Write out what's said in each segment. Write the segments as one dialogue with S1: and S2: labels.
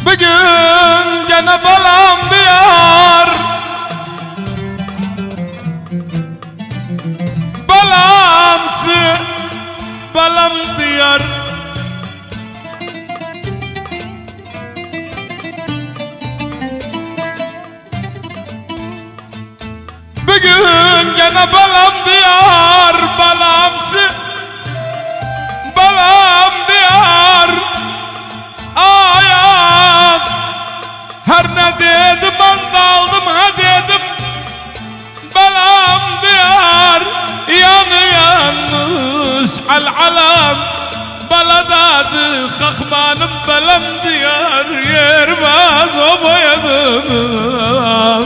S1: Bugün gene balam diyar, balamçı balam diyar. Bugün gene balam diyar, balamçı balam diyar. Ayak her ne dedim ben daldım ha dedim, balam diyar. Yanı yanmış al alam baladadı kakmanım balam diyar. Yerbaz o boyadını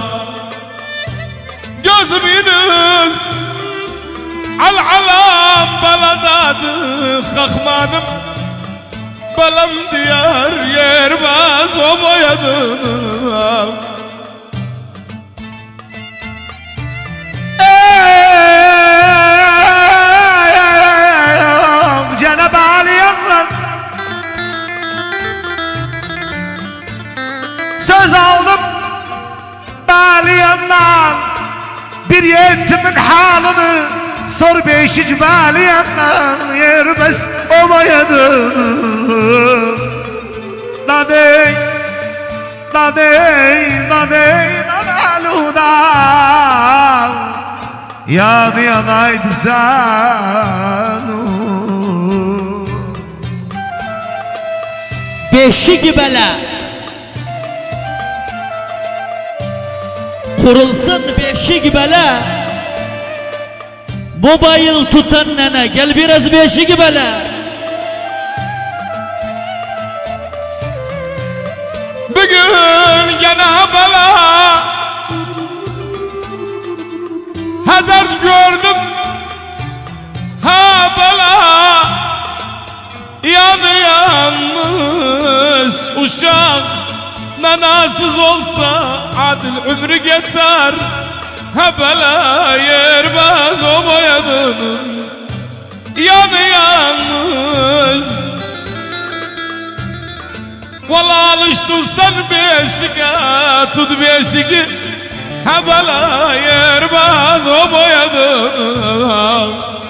S1: gözüm yunus al alam baladadı kakmanım balam diyar. Yerbaz o boyadını
S2: Cenab-ı Ali'den söz aldım Baliyan'dan, bir yetimin halını sor beşici Baliyan'dan. Yerbez o boyadını dadey dadey dadey dadaludan yan yanaydı zanu.
S3: Beşi gibele kurulsun, beşi gibele mobil tutan nene gel biraz beşi gibele.
S1: Bugün gene bala ha dert gördüm ha bala. Yanı yanmış uşak nanasız olsa adil ömrü geçer ha bala. Yerbaz o boyadının yanı yanmış. Valla alıştın sen beşike tut beşiki ha bala. Yerbaz o boyadını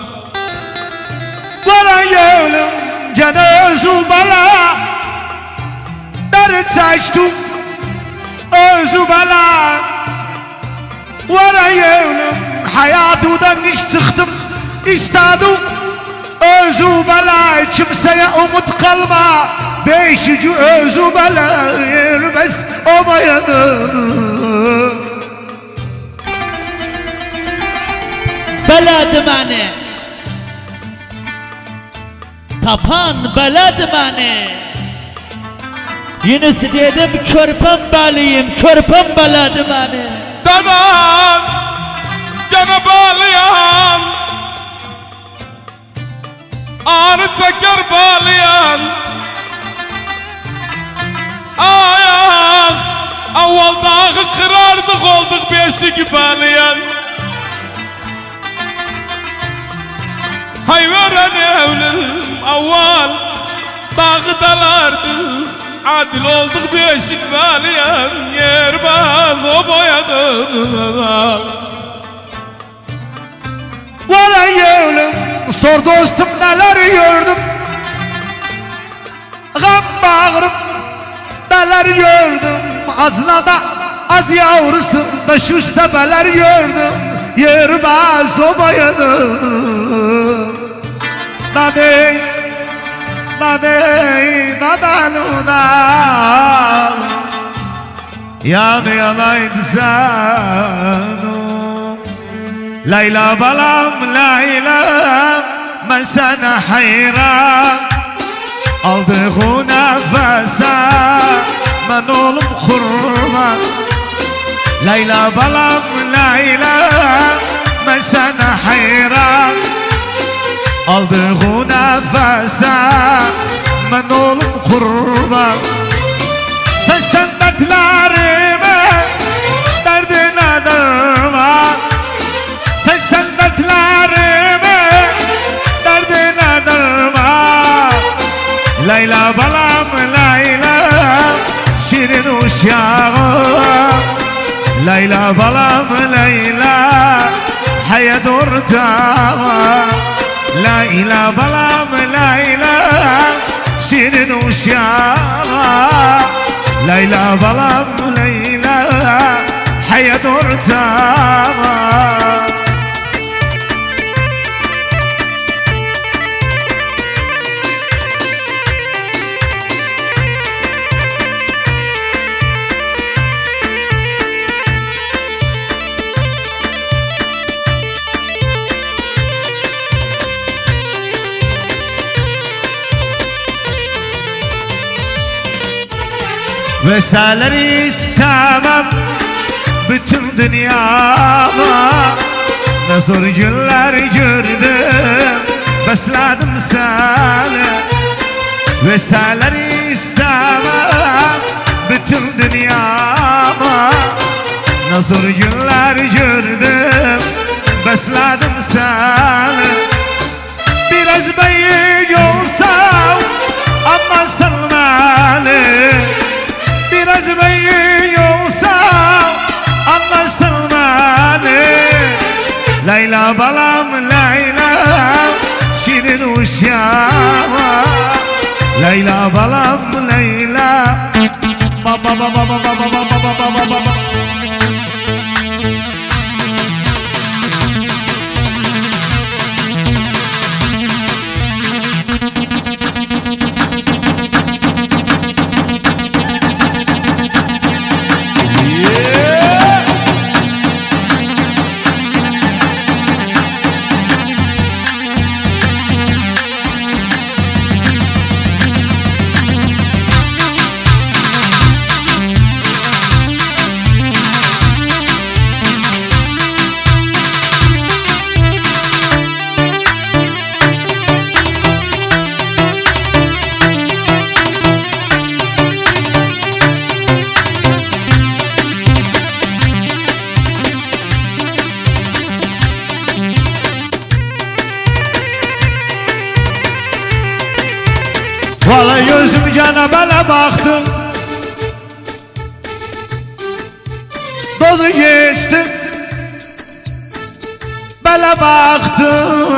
S2: Varan yevlim gene özü bala, dert saçtım özü bala. Varan yevlim hayatımdan iş çıktım istedim özü bala. Kimseye umut kalma beşici özü bala. Yerbez o boyadını
S3: Beladı beni tapan, beladı beni. Yunus dedim körpem balıyım, körpem beladı beni.
S1: dadan gene bağlayan, ağrı çeker bağlayan. Ayak avval dağı kırardık olduk beşik bağlayan. Hay veren evlim avval dağı dalardık, adil olduk beşik bağlayan. Yerbaz o boyadını
S2: Varan yevlim sor dostum neler gördüm, gam bağırıp neler gördüm. Azına da az yavrusunda şu tepeler gördüm. Yerbaz o boyadını dadey dadey dadaludan yan yanaydı zanum. Leyla balam Leyla ben sana hayran, aldığı nefese ben oğlum kurban. Leyla balam Leyla ben sana hayran, aldığı nefese ben oğlum kurban. Sen dertlerime derdine derman, sen dertlerime derdine derman. Leyla balam Leyla Leyla balam Leyla Hayat ortağı Leyla balam Leyla Şirin uşağı Leyla balam Leyla Hayat ortağı Vesaleleri istemem bütün dünyama Ne zor günler gördüm besledim seni Vesaleleri istemem bütün dünyama Ne zor günler gördüm besledim seni Biraz büyük olsam ama salmanı Biraz büyük olsa anlarsın beni Leyla balam Leyla şirin uşağıma Leyla balam Leyla Baba baba baba baba baba baba Vallahi gözüm Cenab-ı baktım Dozu geçtim Bele baktım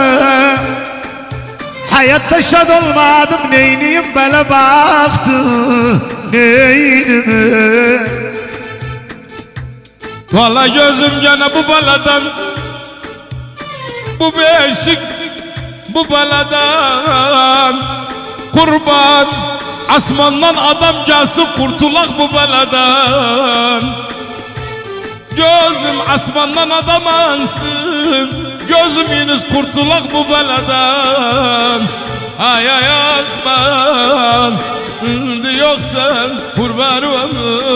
S2: Hayatta şad olmadım Neyniyim bele baktım Neyniyim
S1: Vallahi gözüm gene bu baladan Bu beşik bu baladan Kurban asmandan adam gelsin kurtulak bu beladan Gözüm asmandan adam ansın Gözüm yunus kurtulak bu beladan Ay ay akman Yoksan kurbanım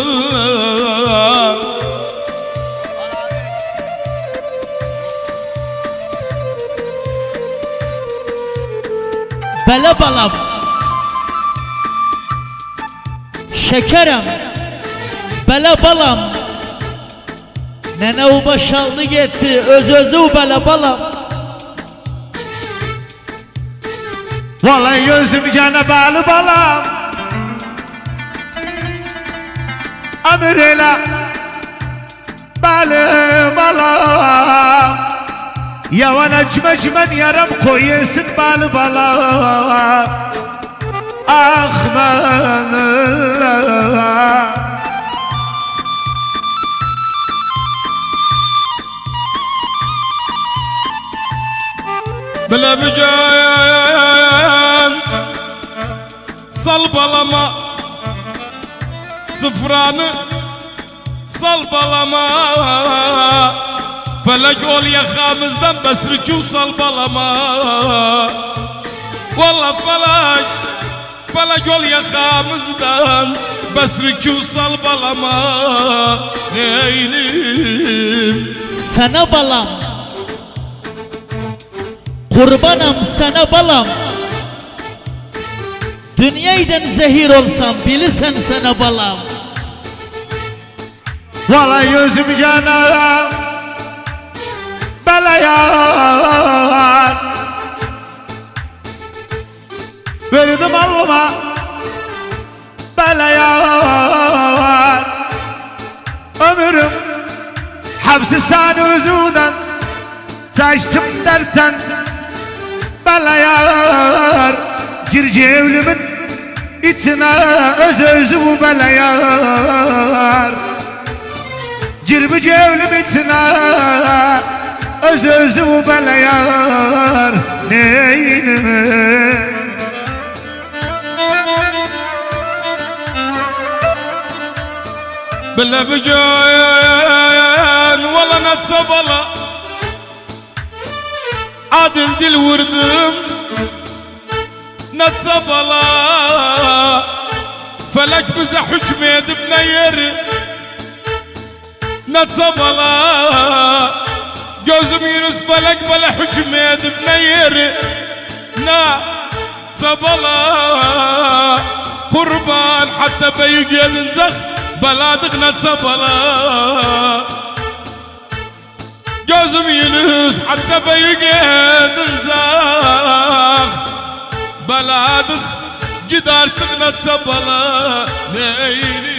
S3: Bele balam Şekerem Bele balam Nene u başaldı gitti Öz u bele balam
S2: Vallahi gözüm gene beli balam Ömür elə beli balam Yavan ecmecmen yaram koyesin beli balam Ah ben
S1: Bile bir gün Sal balama Sıfranı Sal balama Felek ol yakamızdan Besrikû sal balama Valla felek Felek ol yakamızdan Besrikû sal balama Neylim
S3: Sana balam Kurbanım sana balam Dünyayden zehir olsam bilirsen sana balam
S2: Vallahi gözüm canım Belayan Verdim alma Belayan Ömrüm Asisan özüden taştım dertten belayar gir cevlimin içine özü bu belayar gir bu cevlim içine özü bu belayar neyini
S1: بلا بجان ولا نتصبلا عادل دل وردم نتصبلا فلك بزا حكمي بنير نتصبلا جوزم يونس فلك بلا حكمي بنير نتصبلا قربان حتى بيجي نزخ بلادك نتصبلا جوزم يونس حتى بيقيد نزاخ بلادك جدارتك نتصبلا نيني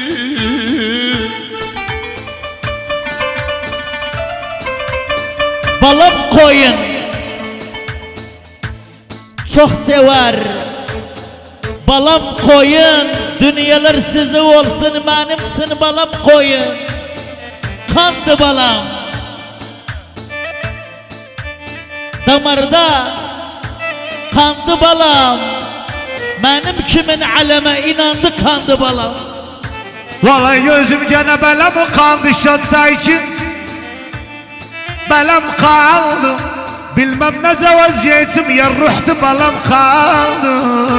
S3: Balam koyun çok sever. Balam koyun dünyalar size olsun benim için balam koyun. Kandı balam. Damarda kandı balam. Benim kimin aleme inandı kandı balam.
S2: Vallahi gözüm gene belamı kaldı şatta için belam kaldı bilmem ne vazgeçtim yer ruhtu belam kaldı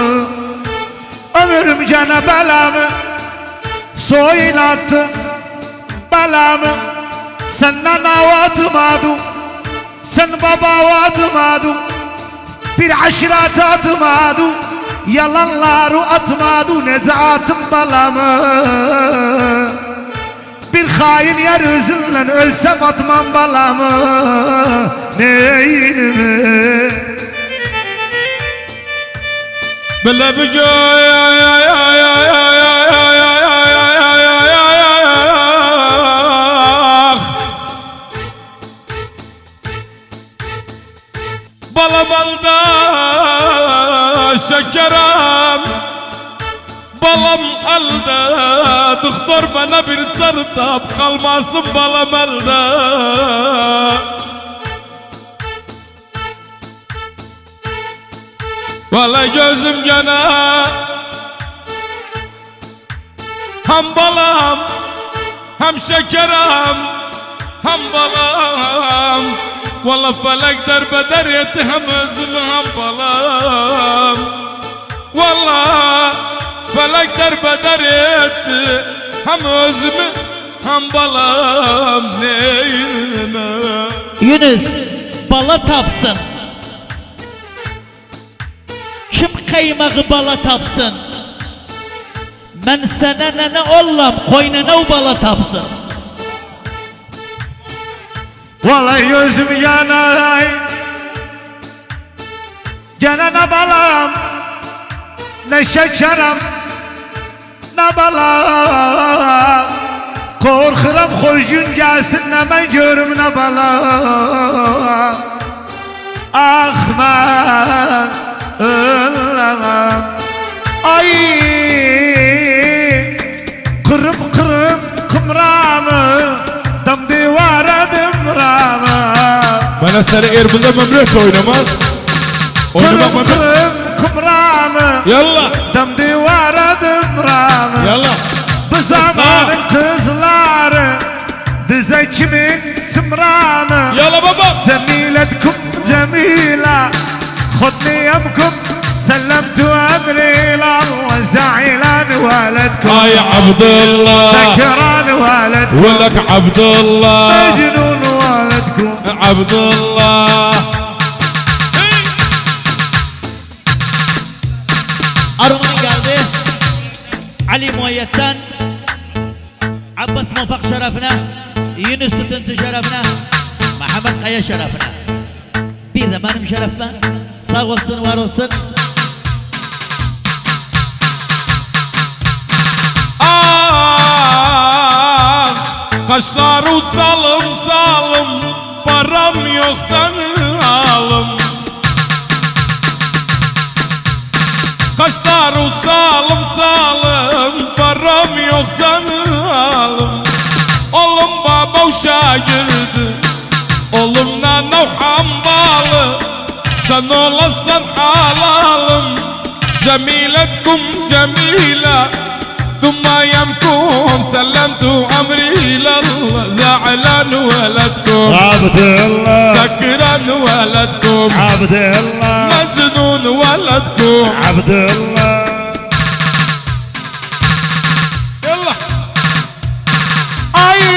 S2: ömrüm gene belamı soylattı belamı senden avatmadı sen baba avatmadı bir aşirat atmadı yalanları atmadı nezaatım belamı bir hain yeryüzünden ölsem atmam balamı neyini
S1: بلا بجا بلا balda şekerim balam elde doktor bana bir sarıtap kalmasın balam elde vallahi gözüm gene hem balam hem şekerim hem balam vallahi felek derbeder etti hem özüm hem balam vallahi felek derbeder etti hem özümü hem balam neyime
S3: Yunus bala tapsın. Kim kaymağı bala tapsın? Ben sana ne ollam koynuna o bala tapsın.
S2: vallahi gözüm yanay gene ne balam ne şekerim ne balam korkuram hoşun gelsin ne ben görüm ne balam ah ben öllemem ay kırım kırım kımranı dam divara dımranı
S1: bana seni Erbil'de memleket oynamaz oynamak
S2: kırım kırım kımranı
S1: yallah
S2: dam divara dımranı
S1: yallah
S2: bu zamanın kızları dize kimin sımranı
S1: yallah baba
S2: زميلتكم جميلة خذني يمكم سلمت أمري إلى الله زعلان والدكم
S1: يا عبد الله
S2: سكران والدكم
S1: ولك عبد الله
S2: مجنون والدكم
S1: عبد الله
S3: Arman geldi. Ali Muayyet'ten Abbas Mufak şerefine, Yunus Tutuncu şerefine, Muhammed Kaya şerefine. Bir de benim şerefime. Sağ olsun, var olsun.
S1: Kaşlar uçalım çalım, param yok seni alım. Kaşlar uçalım çalım, param yok seni alım. Oğlum baba uşağa girdi, oğlumla nevham bağlı. Sen olasın halalım, cemiletkum cemila. دمايمكم سلمتوا أمري إلى الله. زعلان ولدكم
S2: عبد الله،
S1: سكران ولدكم
S2: عبد الله،
S1: مجنون ولدكم
S2: عبد الله.
S1: يلا
S2: أي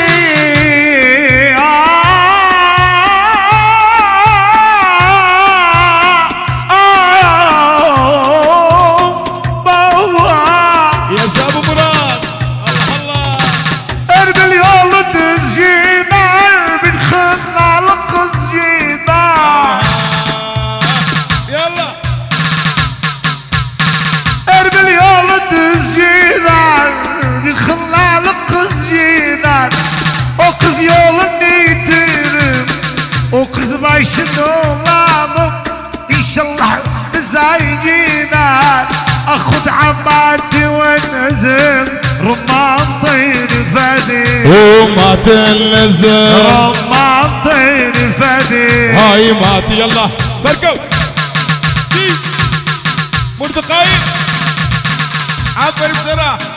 S2: başın olalım inşallah مزايدينات اخذ عماتي ونزل رمان طير فدي
S1: وما تنزل
S2: رمان طير فدي
S1: هاي ماتي يلا سركو مرتقاين عبر بسرعة